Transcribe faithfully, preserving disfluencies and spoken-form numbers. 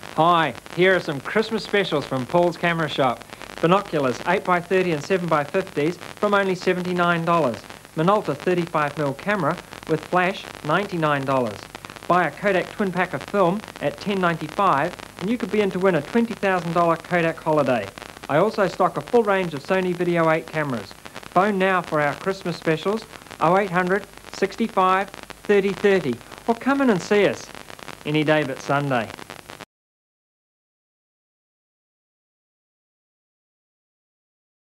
Hi, here are some Christmas specials from Paul's Camera Shop. Binoculars eight by thirty and seven by fifties from only seventy-nine dollars. Minolta thirty-five millimeter camera with flash, ninety-nine dollars. Buy a Kodak twin pack of film at ten ninety-five and you could be in to win a twenty thousand dollar Kodak holiday. I also stock a full range of Sony Video eight cameras. Phone now for our Christmas specials oh eight hundred, sixty-five, thirty thirty or come in and see us any day but Sunday.